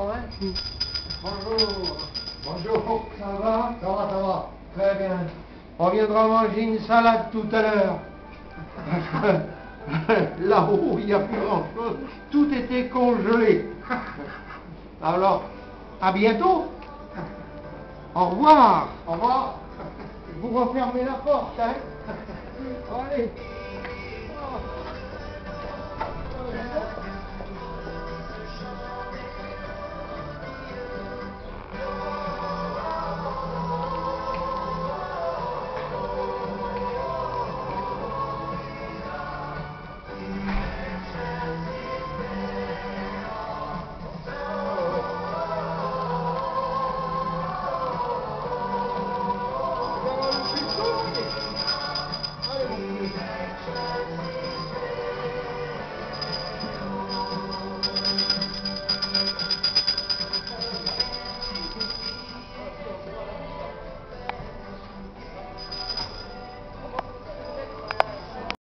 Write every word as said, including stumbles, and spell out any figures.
hein. Bonjour. Bonjour. Ça va? Ça va, ça va. Très bien. On viendra manger une salade tout à l'heure. Là-haut, il n'y a plus grand-chose. Tout était congelé. Alors, à bientôt. Au revoir. Au revoir. Vous refermez la porte, hein. Allez.